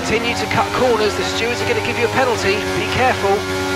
Continue to cut corners, the stewards are going to give you a penalty, be careful.